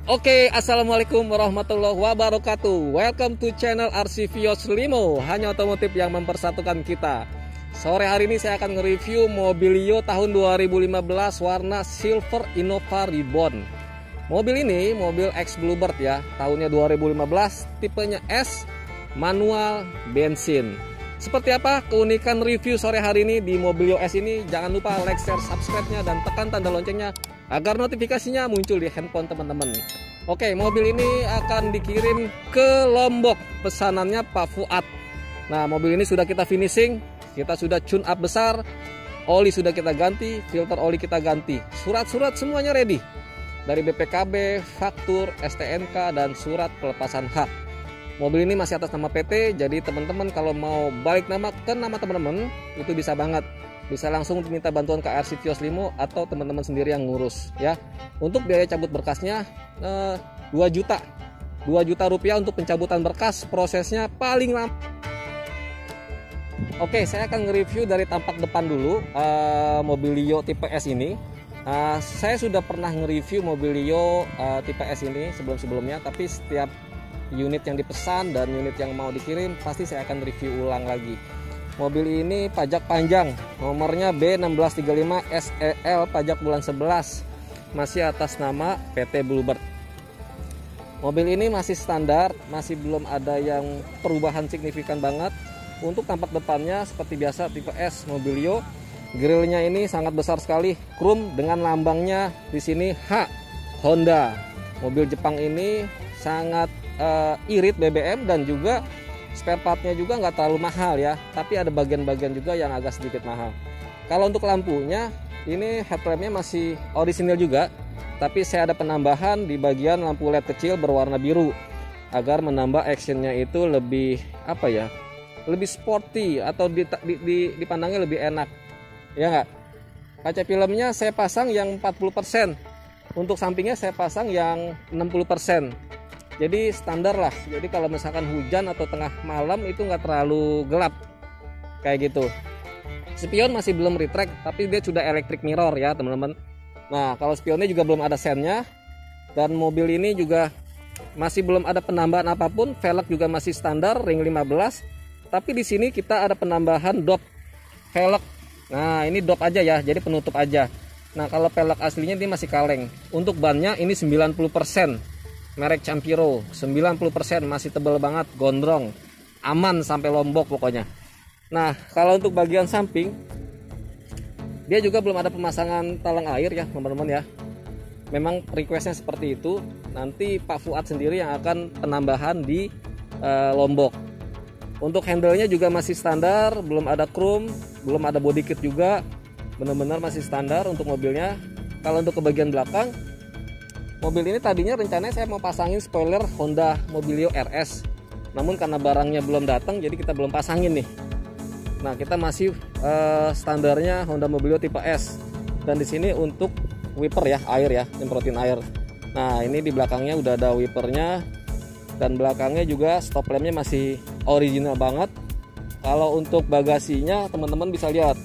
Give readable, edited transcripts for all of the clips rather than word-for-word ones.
Oke, assalamualaikum warahmatullahi wabarakatuh. Welcome to channel RC Vios Limo, hanya otomotif yang mempersatukan kita. Sore hari ini saya akan nge-review Mobilio tahun 2015 warna Silver Innova Reborn. Mobil ini mobil X Bluebird ya, tahunnya 2015, tipenya S, manual, bensin. Seperti apa keunikan review sore hari ini di Mobilio S ini? Jangan lupa like, share, subscribe-nya dan tekan tanda loncengnya agar notifikasinya muncul di handphone teman-teman. Oke, mobil ini akan dikirim ke Lombok, pesanannya Pak Fuad. Nah, mobil ini sudah kita finishing, kita sudah tune up besar, oli sudah kita ganti, filter oli kita ganti, surat-surat semuanya ready, dari BPKB, faktur, STNK, dan surat pelepasan hak. Mobil ini masih atas nama PT, jadi teman-teman kalau mau balik nama ke nama teman-teman itu bisa banget. Bisa langsung minta bantuan ke RC Vios Limo atau teman-teman sendiri yang ngurus ya. Untuk biaya cabut berkasnya 2 juta rupiah untuk pencabutan berkas, prosesnya paling lama. Oke, saya akan nge-review dari tampak depan dulu Mobilio tipe S ini. Saya sudah pernah nge-review Mobilio tipe S ini sebelum-sebelumnya, tapi setiap unit yang dipesan dan unit yang mau dikirim pasti saya akan review ulang lagi. Mobil ini pajak panjang, nomornya B1635 SEL, pajak bulan 11, masih atas nama PT Bluebird. Mobil ini masih standar, masih belum ada yang perubahan signifikan banget. Untuk tampak depannya seperti biasa tipe S Mobilio, grillnya ini sangat besar sekali, chrome dengan lambangnya di sini H, Honda. Mobil Jepang ini sangat irit BBM dan juga spare partnya juga nggak terlalu mahal ya, tapi ada bagian-bagian juga yang agak sedikit mahal. Kalau untuk lampunya, ini headlampnya masih orisinil juga, tapi saya ada penambahan di bagian lampu LED kecil berwarna biru agar menambah actionnya itu lebih apa ya, lebih sporty atau dipandangnya lebih enak ya nggak. Kaca filmnya saya pasang yang 40%, untuk sampingnya saya pasang yang 60%. Jadi standar lah, jadi kalau misalkan hujan atau tengah malam itu nggak terlalu gelap kayak gitu. Spion masih belum retract, tapi dia sudah electric mirror ya teman-teman. Nah, kalau spionnya juga belum ada sennya, dan mobil ini juga masih belum ada penambahan apapun. Velg juga masih standar ring 15, tapi di sini kita ada penambahan dop velg. Nah, ini dop aja ya, jadi penutup aja. Nah, kalau velg aslinya ini masih kaleng. Untuk bannya ini 90%. Merek Campiro, 90%, masih tebal banget, gondrong, aman sampai Lombok pokoknya. Nah, kalau untuk bagian samping, dia juga belum ada pemasangan talang air ya teman-teman ya. Memang requestnya seperti itu. Nanti Pak Fuad sendiri yang akan penambahan di Lombok. Untuk handle-nya juga masih standar, belum ada chrome, belum ada body kit juga, benar-benar masih standar untuk mobilnya. Kalau untuk ke bagian belakang, mobil ini tadinya rencananya saya mau pasangin spoiler Honda Mobilio RS, namun karena barangnya belum datang jadi kita belum pasangin nih. Nah, kita masih standarnya Honda Mobilio tipe S, dan di sini untuk wiper ya, air ya, nyemprotin air. Nah, ini di belakangnya udah ada wipernya, dan belakangnya juga stop lampnya masih original banget. Kalau untuk bagasinya teman-teman bisa lihat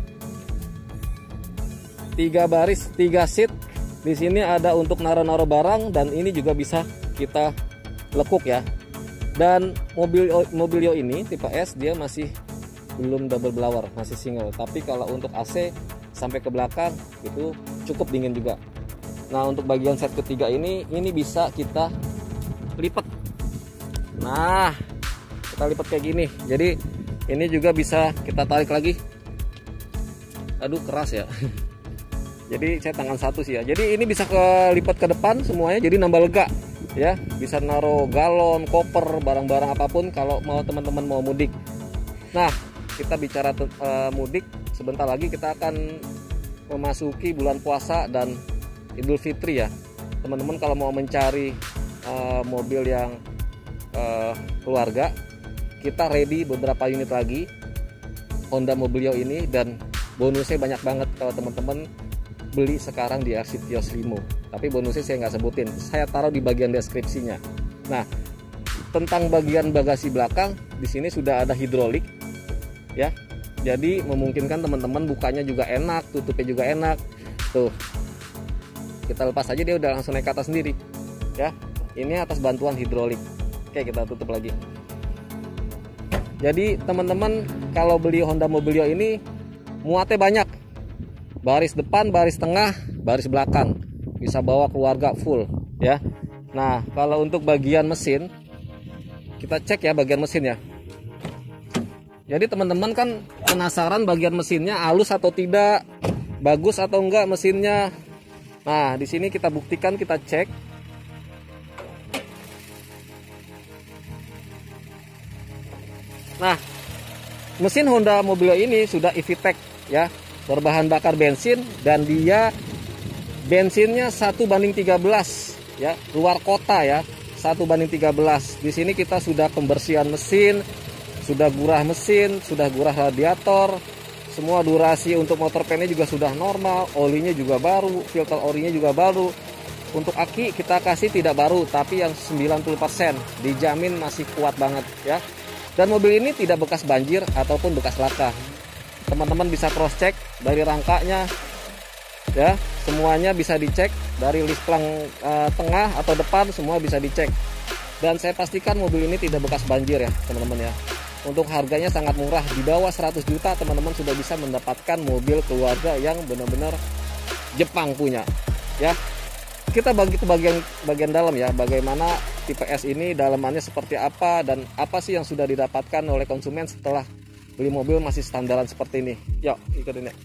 3 baris 3 seat. Di sini ada untuk naro-naro barang, dan ini juga bisa kita lekuk ya. Dan Mobilio ini tipe S dia masih belum double blower, masih single. Tapi kalau untuk AC sampai ke belakang itu cukup dingin juga. Nah, untuk bagian set ketiga ini bisa kita lipat. Nah, kita lipat kayak gini. Jadi ini juga bisa kita tarik lagi. Aduh, keras ya. Jadi saya tangan satu sih ya. Jadi ini bisa lipat ke depan semuanya, jadi nambah lega ya. Bisa naruh galon, koper, barang-barang apapun kalau mau teman-teman mau mudik. Nah, kita bicara mudik, sebentar lagi kita akan memasuki bulan puasa dan Idul Fitri ya. Teman-teman kalau mau mencari mobil yang keluarga, kita ready beberapa unit lagi Honda Mobilio ini, dan bonusnya banyak banget kalau teman-teman beli sekarang di RC Vios Limo. Tapi bonusnya saya nggak sebutin, saya taruh di bagian deskripsinya. Nah, tentang bagian bagasi belakang, di sini sudah ada hidrolik ya, jadi memungkinkan teman-teman bukanya juga enak, tutupnya juga enak. Tuh, kita lepas aja dia udah langsung naik ke atas sendiri. ya. Ini atas bantuan hidrolik. Oke, kita tutup lagi. Jadi teman-teman kalau beli Honda Mobilio ini muatnya banyak, baris depan, baris tengah, baris belakang, bisa bawa keluarga full ya. Nah kalau untuk bagian mesin, kita cek ya bagian mesin ya. Jadi teman-teman kan penasaran bagian mesinnya halus atau tidak, bagus atau enggak mesinnya. Nah di sini kita buktikan, kita cek. Nah, mesin Honda Mobilio ini sudah EVTEC ya, berbahan bakar bensin, dan dia bensinnya 1:13 ya, luar kota ya, 1:13. Di sini kita sudah pembersihan mesin, sudah gurah mesin, sudah gurah radiator, semua durasi untuk motor pennya juga sudah normal, olinya juga baru, filter orinya juga baru. Untuk aki kita kasih tidak baru, tapi yang 90%, dijamin masih kuat banget ya. Dan mobil ini tidak bekas banjir ataupun bekas laka. Teman-teman bisa cross check dari rangkanya ya, semuanya bisa dicek, dari lisplang tengah atau depan semua bisa dicek. Dan saya pastikan mobil ini tidak bekas banjir ya teman-teman ya. Untuk harganya sangat murah, di bawah 100 juta teman-teman sudah bisa mendapatkan mobil keluarga yang benar-benar Jepang punya ya. Kita bagi ke bagian dalam ya, bagaimana tipe S ini dalamannya seperti apa, dan apa sih yang sudah didapatkan oleh konsumen setelah beli mobil masih standaran seperti ini. Yuk ikutin ya.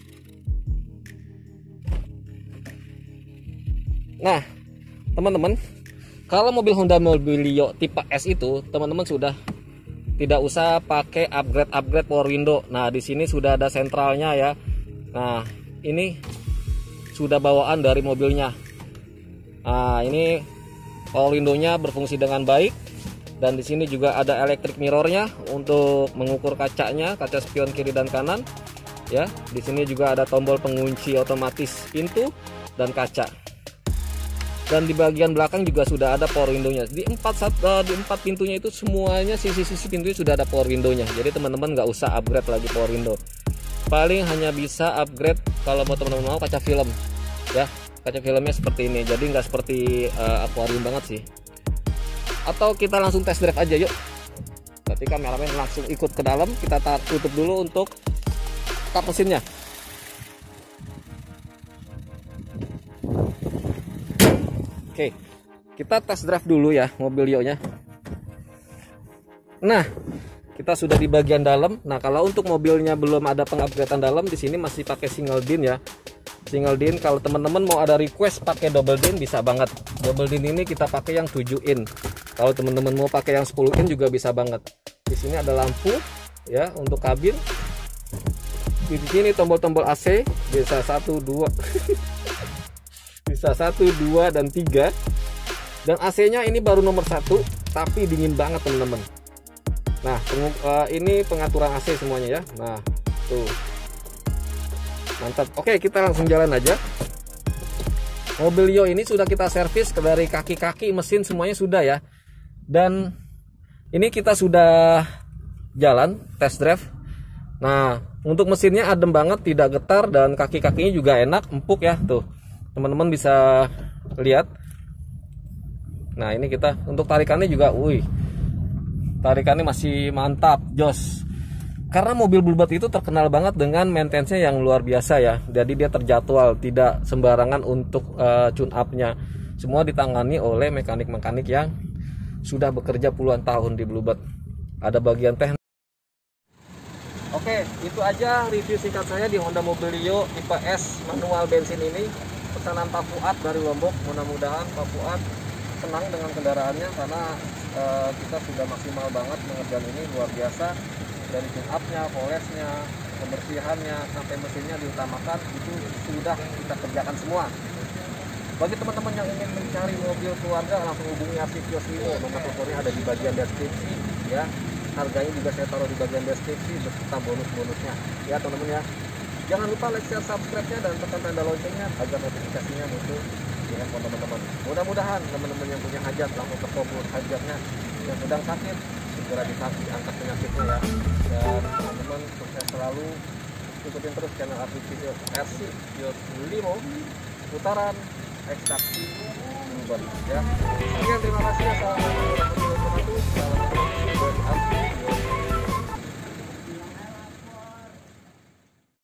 Nah teman-teman, kalau mobil Honda Mobilio tipe S itu teman-teman sudah tidak usah pakai upgrade power window. Nah di sini sudah ada sentralnya ya. Nah ini sudah bawaan dari mobilnya. Nah ini power window-nya berfungsi dengan baik, dan di sini juga ada electric mirror-nya untuk mengukur kacanya, kaca spion kiri dan kanan ya. Di sini juga ada tombol pengunci otomatis pintu dan kaca. Dan di bagian belakang juga sudah ada power window-nya. Di empat pintunya itu semuanya, sisi-sisi pintunya sudah ada power window-nya. Jadi teman-teman nggak usah upgrade lagi power window. Paling hanya bisa upgrade kalau mau teman-teman mau kaca film ya. Kaca filmnya seperti ini, jadi nggak seperti akuarium banget sih. Atau kita langsung test drive aja yuk. Berarti kameramen langsung ikut ke dalam, kita tutup dulu untuk kap mesinnya. Oke, kita test drive dulu ya Mobilio-nya. Nah, kita sudah di bagian dalam. Nah, kalau untuk mobilnya belum ada pengupgradean dalam, di sini masih pakai single din ya. Single din, kalau teman-teman mau ada request pakai double din bisa banget. Double din ini kita pakai yang 7 in. Kalau teman-teman mau pakai yang 10 in juga bisa banget. Di sini ada lampu ya untuk kabin. Di sini tombol-tombol AC bisa 1 2 bisa 1 2 dan 3. Dan AC-nya ini baru nomor 1 tapi dingin banget teman-teman. Nah, ini pengaturan AC semuanya ya. Nah, tuh. Mantap. Oke, kita langsung jalan aja. Mobilio ini sudah kita servis dari kaki-kaki, mesin semuanya sudah ya. Dan ini kita sudah jalan test drive. Nah, untuk mesinnya adem banget, tidak getar, dan kaki-kakinya juga enak, empuk ya. Tuh, teman-teman bisa lihat. Nah, ini kita untuk tarikannya juga, tarikannya masih mantap, jos. Karena mobil Bluebird itu terkenal banget dengan maintenance-nya yang luar biasa ya. Jadi dia terjadwal, tidak sembarangan untuk tune up-nya. Semua ditangani oleh mekanik-mekanik yang sudah bekerja puluhan tahun di Bluebird. Ada bagian teknik. Oke, itu aja review singkat saya di Honda Mobilio tipe S manual bensin ini. Pesanan Pak Fuad dari Lombok. Mudah-mudahan Pak Fuad senang dengan kendaraannya, karena kita sudah maksimal banget mengerjakan ini, luar biasa. Dari tune up-nya, polesnya, pembersihannya, sampai mesinnya diutamakan, itu sudah kita kerjakan semua. Bagi teman-teman yang ingin mencari mobil keluarga, langsung hubungi Arsi Kios Limo. Nomor teleponnya ada di bagian deskripsi ya. Harganya juga saya taruh di bagian deskripsi beserta bonus-bonusnya ya teman-teman ya. Jangan lupa like, share, subscribe-nya, dan tekan tanda loncengnya agar notifikasinya muncul di handphone teman-teman. Mudah-mudahan teman-teman yang punya hajat langsung terkabul hajatnya. Yang sedang sakit segera divaksin, angkat penyakitnya ya. Dan teman-teman sukses selalu, ikutin terus channel RC Kios Limo, putaran ekstraksi Cirebon ya. Sekian, terima kasih. Assalamualaikum warahmatullahi wabarakatuh.